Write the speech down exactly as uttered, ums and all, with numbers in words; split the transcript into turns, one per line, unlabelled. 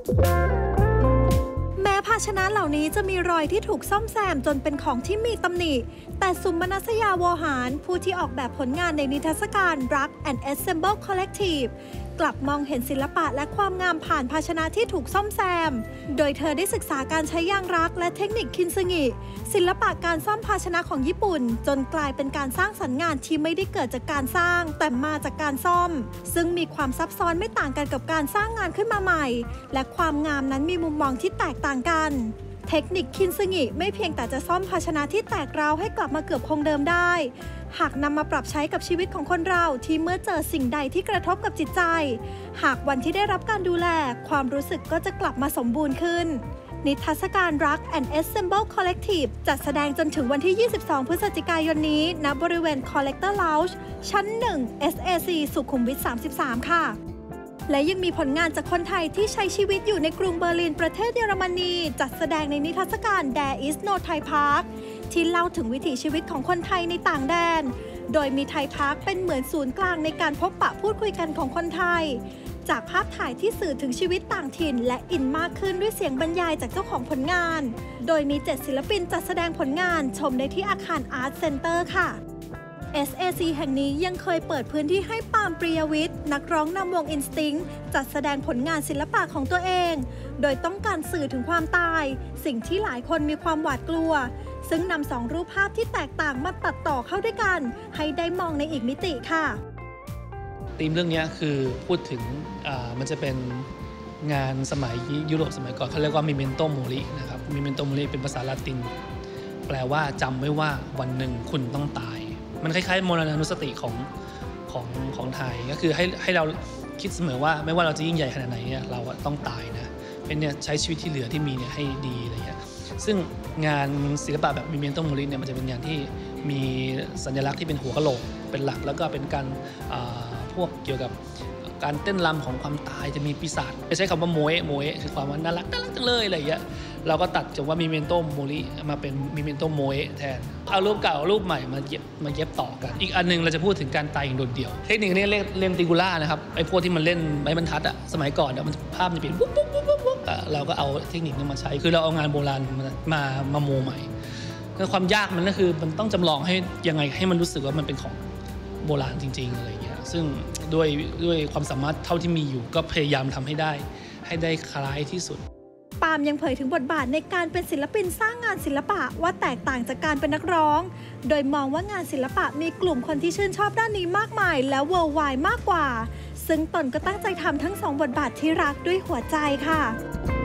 แม้ภาชนะเหล่านี้จะมีรอยที่ถูกซ่อมแซมจนเป็นของที่มีตำหนิแต่สุมนัสยาวหารผู้ที่ออกแบบผลงานในนิทรรศการ Rug and Ensemble Collective กลับมองเห็นศิลปะและความงามผ่านภาชนะที่ถูกซ่อมแซมโดยเธอได้ศึกษาการใช้ยางรักและเทคนิคคินซึงิศิลปะการซ่อมภาชนะของญี่ปุ่นจนกลายเป็นการสร้างสรรค์งานที่ไม่ได้เกิดจากการสร้างแต่มาจากการซ่อมซึ่งมีความซับซ้อนไม่ต่างกันกับการสร้างงานขึ้นมาใหม่และความงามนั้นมีมุมมองที่แตกต่างกันเทคนิคคินซึงิไม่เพียงแต่จะซ่อมภาชนะที่แตกร้าวให้กลับมาเกือบคงเดิมได้หากนำมาปรับใช้กับชีวิตของคนเราที่เมื่อเจอสิ่งใดที่กระทบกับจิตใจหากวันที่ได้รับการดูแลความรู้สึกก็จะกลับมาสมบูรณ์ขึ้นนิทรรศการ Rug and Ensemble Collective จัดแสดงจนถึงวันที่ ยี่สิบสอง พฤศจิกายนนี้ณบริเวณ Collector Lounge ชั้น หนึ่ง เอส เอ ซี สุขุมวิท สามสิบสาม ค่ะและยังมีผลงานจากคนไทยที่ใช้ชีวิตอยู่ในกรุงเบอร์ลินประเทศเยอรมนีจัดแสดงในนิทรรศการ There is no Thai Park ที่เล่าถึงวิถีชีวิตของคนไทยในต่างแดนโดยมีไทยพาร์คเป็นเหมือนศูนย์กลางในการพบปะพูดคุยกันของคนไทยจากภาพถ่ายที่สื่อถึงชีวิตต่างถิ่นและอินมากขึ้นด้วยเสียงบรรยายจากเจ้าของผลงานโดยมีเจ็ดศิลปินจัดแสดงผลงานชมได้ที่อาคาร Art Center ค่ะ เอส เอ ซี แห่งนี้ยังเคยเปิดพื้นที่ให้ปาล์ม ปริยวิทย์นักร้องนำวง Instinct จัดแสดงผลงานศิลปะของตัวเองโดยต้องการสื่อถึงความตายสิ่งที่หลายคนมีความหวาดกลัวซึ่งนำสองรูปภาพที่แตกต่างมาตัดต่อเข้าด้วยกันให้ได้มองในอีกมิติค่ะ
ธีมเรื่องนี้คือพูดถึงมันจะเป็นงานสมัยยุโรปสมัยก่อนเขาเรียกว่า Memento Mori นะครับ Memento Mori เป็นภาษาละตินแปลว่าจำไว้ว่าวันหนึ่งคุณต้องตายมันคล้ายๆมรณานุสติของของของไทยก็คือให้ให้เราคิดเสมอว่าไม่ว่าเราจะยิ่งใหญ่ขนาดไหนเนี่ยเราต้องตายนะเป็นเนี่ยใช้ชีวิตที่เหลือที่มีเนี่ยให้ดีอะไรเงี้ยซึ่งงานศิลปะแบบ Memento Mori เนี่ยมันจะเป็นงานที่มีสัญลักษณ์ที่เป็นหัวกะโหลกเป็นหลักแล้วก็เป็นการพวกเกี่ยวกับการเต้นรำของความตายจะมีปีศาจไม่ใช่คำว่าโมเอะโมเอะคือความว่าน่ารักน่ารักจังเลยอะไรอย่างเงี้ยเราก็ตัดจากว่ามีเมนโตโมริมาเป็นมีเมนโตโมเอะแทนเอารูปเก่ารูปใหม่มาเย็บมาเย็บต่อกันอีกอันนึงเราจะพูดถึงการตายอย่างโดดเดี่ยวเทคนิคนี้เรียกเลนติกูล่านะครับไอ้พวกที่มันเล่นไม้บรรทัดอะสมัยก่อนเนี่ยมันภาพมันจะเป็นปุ๊บปุ๊บปุ๊บปุ๊บเราก็เอาเทคนิคนี้มาใช้คือเราเอางานโบราณมามามาโมใหม่แล้วความยากมันก็คือมันต้องจำลองให้ยังไงให้มันรู้สึกว่ามันเป็นของโบราณจริงๆอะไรอย่างเงี้ยซึ่งด้วยด้วยความสามารถเท่าที่มีอยู่ก็พยายามทำให้ได้ให้ได้คล้ายที่สุด
ปาล์มยังเผยถึงบทบาทในการเป็นศิลปินสร้างงานศิลปะว่าแตกต่างจากการเป็นนักร้องโดยมองว่างานศิลปะมีกลุ่มคนที่ชื่นชอบด้านนี้มากมายและ worldwide มากกว่าซึ่งตนก็ตั้งใจทำทั้งสองบทบาทที่รักด้วยหัวใจค่ะ